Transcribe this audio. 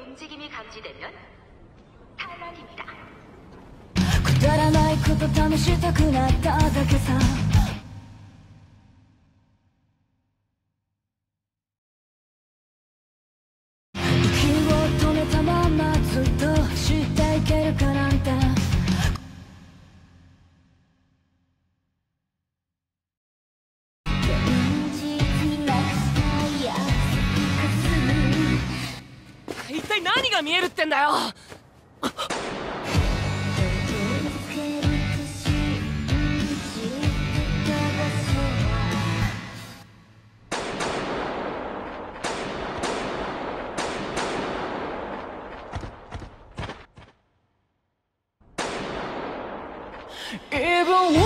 움직임이 감지되면 탈락입니다. くだらないこと試したくなっただけさ。息を止めたままずっと走っていけるかなんて。 一体何が見えるってんだよ。Even